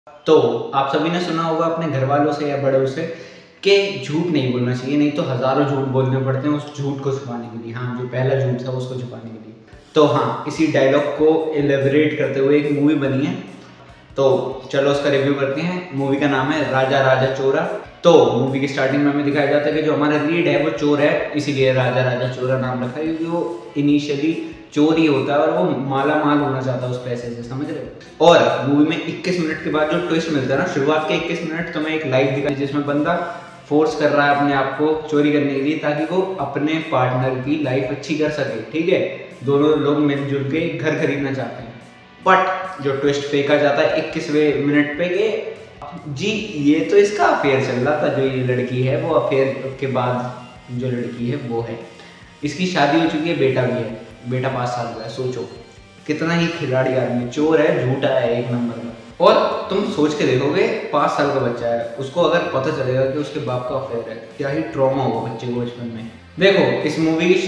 तो आप सभी ने सुना होगा अपने घर वालों से या बड़ों से कि झूठ नहीं बोलना चाहिए, नहीं तो हज़ारों झूठ बोलने पड़ते हैं उस झूठ को छुपाने के लिए। हाँ, जो पहला झूठ था उसको छुपाने के लिए। तो हाँ, इसी डायलॉग को एलेबरेट करते हुए एक मूवी बनी है, तो चलो उसका रिव्यू करते हैं। मूवी का नाम है राजा राजा चोरा। तो मूवी की स्टार्टिंग में हमें दिखाया जाता है कि जो हमारा लीड है वो चोर है, इसीलिए राजा राजा चोरा नाम रखा है, क्योंकि वो इनिशियली चोर ही होता है और वो माला माल होना चाहता है उस पैसे से, समझ रहे हो। और मूवी में 21 मिनट के बाद जो ट्विस्ट मिलता है ना, शुरुआत के 21 मिनट तुम्हें एक लाइव दिखाई जिसमें बंदा फोर्स कर रहा है अपने आप को चोरी करने के लिए, ताकि वो अपने पार्टनर की लाइफ अच्छी कर सके। ठीक है, दोनों लोग मिलजुल के घर खरीदना चाहते हैं, बट जो ट्विस्ट फेंका जाता है 21वें मिनट पे कि जी ये तो इसका अफेयर चल रहा था, जो ये लड़की है वो अफेयर के बाद जो लड़की है वो है, इसकी शादी हो चुकी है, बेटा भी है, बेटा 5 साल का है। सोचो कितना ही खिलाड़ी आदमी, चोर है, झूठा है एक नंबर का। और तुम सोच के देखोगे 5 साल का बच्चा है, उसको अगर पता चलेगा कि उसके बाप का अफेयर है, क्या ही ट्रॉमा होगा बच्चे को बचपन में। देखो इस मूवी की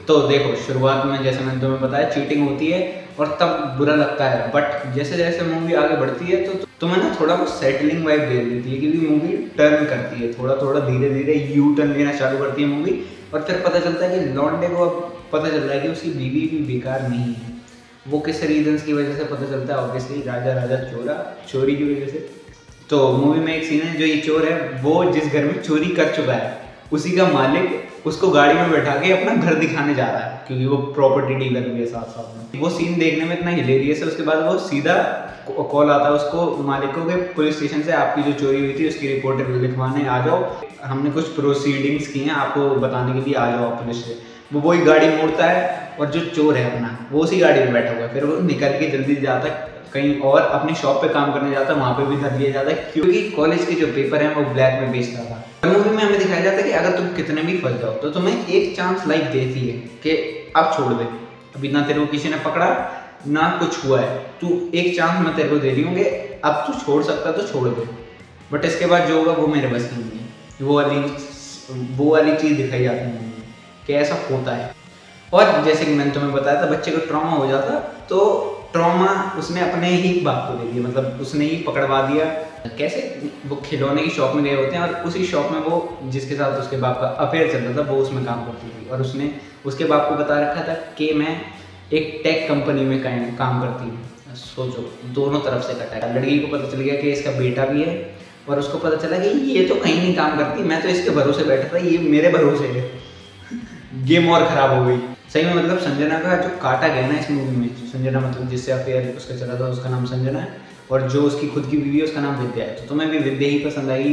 शुरुआत में जैसे मैंने तुम्हें बताया चीटिंग होती है और तब बुरा लगता है, बट जैसे जैसे मूवी आगे बढ़ती है तो तुम्हें ना थोड़ा वो सेटलिंग वाइब दे देती है, क्योंकि मूवी टर्न करती है, थोड़ा थोड़ा धीरे धीरे यू टर्न लेना चालू करती है मूवी। और फिर पता चलता है कि लॉन्डे को अब पता चल रहा है कि उसकी बीवी भी बेकार नहीं है। वो किस रीजंस की वजह से पता चलता है, ऑब्वियसली राजा राजा चोरा, चोरी की वजह से। तो मूवी में एक सीन है, जो ये चोर है वो जिस घर में चोरी कर चुका है उसी का मालिक उसको गाड़ी में बैठा के अपना घर दिखाने जा रहा है, क्योंकि वो प्रॉपर्टी डीलर भी है साथ साथ में। वो सीन देखने में इतना हिलेरियस है। उसके बाद वो सीधा कॉल आता है उसको मालिक को कि पुलिस स्टेशन से आपकी जो चोरी हुई थी उसकी रिपोर्ट लिखवाने आ जाओ, हमने कुछ प्रोसीडिंग्स की हैं आपको बताने के लिए, आ जाओ आप पुलिस से। वो वही गाड़ी मोड़ता है और जो चोर है अपना वो उसी गाड़ी में बैठा हुआ है। फिर वो निकल के जल्दी जाता है कहीं और अपनी शॉप पे काम करने जाता है, वहाँ पे भी धर लिया जाता है, क्योंकि कॉलेज के जो पेपर हैं वो ब्लैक में बेचता था। मूवी में हमें दिखाया जाता है कि अगर तुम कितने भी फंस जाओ तो तुम्हें एक चांस लाइफ देती है कि अब छोड़ दे, अभी ना तेरे को किसी ने पकड़ा ना कुछ हुआ है, तू एक चांस मैं तेरे को दे रही हूँ, अब तू छोड़ सकता तो छोड़ दे, बट इसके बाद जो होगा वो मेरे बस की नहीं है। वो वाली चीज़ दिखाई जाती है कि ऐसा होता है। और जैसे कि मैंने तुम्हें बताया था बच्चे को ट्रॉमा हो जाता, तो ट्रॉमा उसने अपने ही बाप को दे दिया, मतलब उसने ही पकड़वा दिया। कैसे, वो खिलौने की शॉप में गए होते हैं और उसी शॉप में वो जिसके साथ उसके बाप का अफेयर चल रहा था वो उसमें काम करती थी, और उसने उसके बाप को बता रखा था कि मैं एक टेक कंपनी में काम करती हूँ। सोचो दोनों तरफ से कटा है। लड़की को पता चल गया कि इसका बेटा भी है, और उसको पता चला कि ये तो कहीं नहीं काम करती, मैं तो इसके भरोसे बैठा था, ये मेरे भरोसे है। गेम और खराब हो गई सही में। मतलब संजना का जो काटा गया ना इस मूवी में, संजना मतलब जिससे अफेयर उसका चला था उसका नाम संजना है, और जो उसकी खुद की बीवी है उसका नाम विद्या है। तो तुम्हें भी विद्या ही पसंद आई,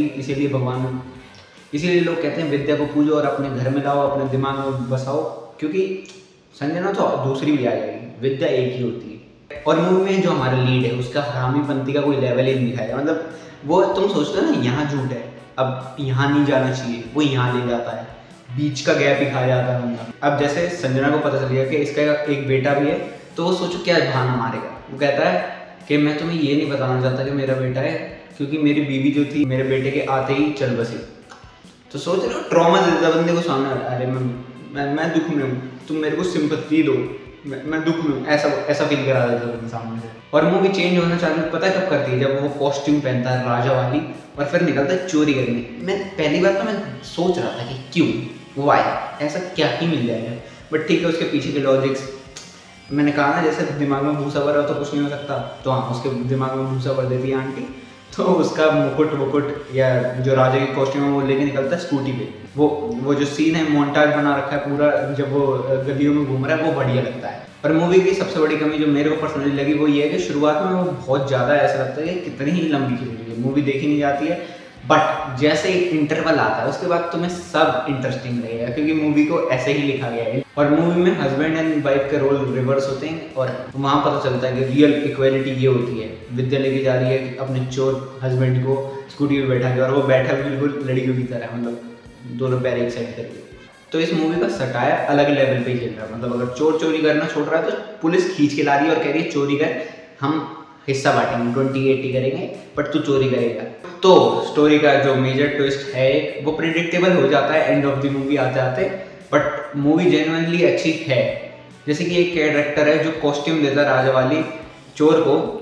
इसीलिए लोग कहते हैं विद्या को पूजो और अपने घर में लाओ, अपने दिमाग में बसाओ, क्योंकि संजना तो दूसरी भी आ जाएगी, विद्या एक ही होती है। और मूवी में जो हमारा लीड है उसका हरामीपंती का कोई लेवल ही नहीं दिखाया, मतलब वो तुम सोचते हो ना यहाँ झूठ है, अब यहाँ नहीं जाना चाहिए, वो यहाँ ले जाता है, बीच का गैप ही खा जाता है बंदा। अब जैसे संजना को पता चल गया कि इसका एक बेटा भी है, तो वो सोचो क्या बहाना मारेगा। वो कहता है कि मैं तुम्हें ये नहीं बताना चाहता कि मेरा बेटा है, क्योंकि मेरी बीवी जो थी मेरे बेटे के आते ही चल बसी। तो सोच रहे हो ट्रॉमा दे देता बंदे को सामने, अरे मैं दुख में हूँ, तुम मेरे को सिंपैथी दो, मैं दुख में हूँ, ऐसा फील करा देता है सामने से। और मूवी चेंज होना चालू पता है कब करती है, जब वो कॉस्ट्यूम पहनता है राजा वाली और फिर निकलता है चोरी करने। मैं पहली बार तो मैं सोच रहा था कि क्यों, वाई, ऐसा क्या ही मिल जाएगा, बट ठीक है उसके पीछे के लॉजिक्स। मैंने कहा ना जैसे दिमाग में भूसा भरा हो तो कुछ नहीं हो सकता, तो हाँ उसके दिमाग में भूसा भर देती है आंटी, तो उसका मुकुट या जो राजा की कॉस्ट्यूम है वो लेके निकलता है स्कूटी पे। वो जो सीन है मोन्टाज बना रखा है पूरा, जब वो गलियों में घूम रहा है वो बढ़िया लगता है। और मूवी की सबसे बड़ी कमी जो मेरे को पर्सनली लगी वो ये है कि शुरुआत में वो बहुत ज़्यादा ऐसा लगता है कि कितनी ही लंबी खिंच रही है, मूवी देखी नहीं जाती है, बट जैसे इंटरवल आता है उसके बाद तुम्हें सब इंटरेस्टिंग लगेगा, क्योंकि मूवी को ऐसे ही लिखा गया है। और मूवी में हस्बैंड एंड वाइफ के रोल रिवर्स होते हैं, और वहाँ पता चलता है कि रियल इक्वालिटी ये होती है। विद्या लेके जा रही है अपने चोर हस्बैंड को स्कूटी पे बैठा के, और वो बैठा बिल्कुल लड़कियों की तरह, मतलब दोनों पैर एक साइड करके। तो इस मूवी का सटायर अलग लेवल पे खेल रहा है, मतलब अगर चोर चोरी करना छोड़ रहा है तो पुलिस खींच के ला रही है और कह रही है चोरी कर, हम हिस्सा बांटेंगे 20-80 करेंगे, बट तू चोरी करेगा। तो स्टोरी का जो मेजर ट्विस्ट है वो प्रिडिक्टेबल हो जाता है एंड ऑफ द मूवी आते आते, बट मूवी जेन्युइनली अच्छी है। जैसे कि एक कैरेक्टर है जो कॉस्ट्यूम देता है राजा वाली चोर को,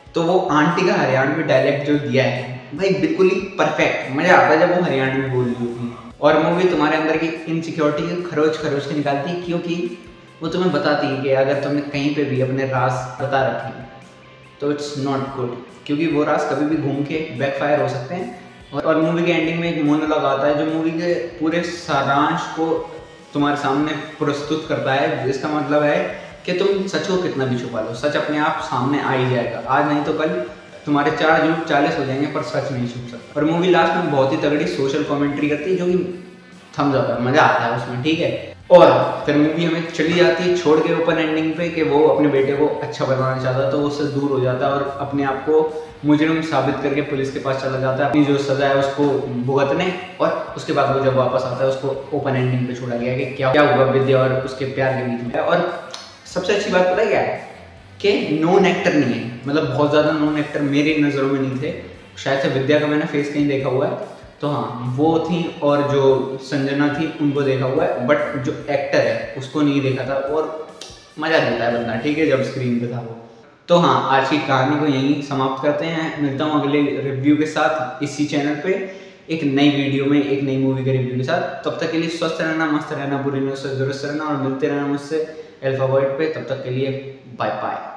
तो वो आंटी का हरियाणवी डायलेक्ट जो दिया है भाई बिल्कुल ही परफेक्ट, मजा आता है जब वो हरियाणवी बोल रही होती है। और मूवी तुम्हारे अंदर की इनसिक्योरिटी की खरोच खरोच के निकालती है, क्योंकि वो तुम्हें बताती है कि अगर तुमने कहीं पे भी अपने राज बता रखे तो इट्स नॉट गुड, क्योंकि वो राज कभी भी घूम के बैकफायर हो सकते हैं। और मूवी के एंडिंग में एक मोनोलॉग आता है जो मूवी के पूरे सारांश को तुम्हारे सामने प्रस्तुत करता है, जिसका मतलब है कि तुम सच को कितना भी छुपा लो, सच अपने आप सामने आ ही जाएगा। आज नहीं तो कल तुम्हारे 4 झूठ 40 हो जाएंगे, पर सच नहीं छुप सकता। और मूवी लास्ट में बहुत ही तगड़ी सोशल कमेंट्री करती है, जो कि थम्स अप है, मजा आता है उसमें, ठीक है। और फिर मूवी हमें चली जाती है छोड़ के ओपन एंडिंग पे कि वो अपने बेटे को अच्छा बनाना चाहता है, तो वो उससे दूर हो जाता है और अपने आप को मुजरिम साबित करके पुलिस के पास चला जाता है अपनी जो सजा है उसको भुगतने। और उसके बाद वो जब वापस आता है उसको ओपन एंडिंग पे छोड़ा गया कि क्या हुआ विद्या और उसके प्यार के बीच में। और सबसे अच्छी बात पता है क्या है कि नॉन एक्टर नहीं है, मतलब बहुत ज़्यादा नॉन एक्टर मेरी नज़रों में नहीं थे। शायद से विद्या का मैंने फेस कहीं देखा हुआ है, तो हाँ वो थी, और जो संजना थी उनको देखा हुआ है, बट जो एक्टर है उसको नहीं देखा था। और मज़ा देता है बंदा, ठीक है, जब स्क्रीन पे था वो। तो हाँ, आज की कहानी को यहीं समाप्त करते हैं। मिलता हूँ अगले रिव्यू के साथ इसी चैनल पे, एक नई वीडियो में, एक नई मूवी के रिव्यू के साथ। तब तक के लिए स्वस्थ रहना, मस्त रहना, बुरी न्यूज़ से दुरुस्त रहना, और मिलते रहना मुझसे अल्फाबेट पे। तब तक के लिए बाय बाय।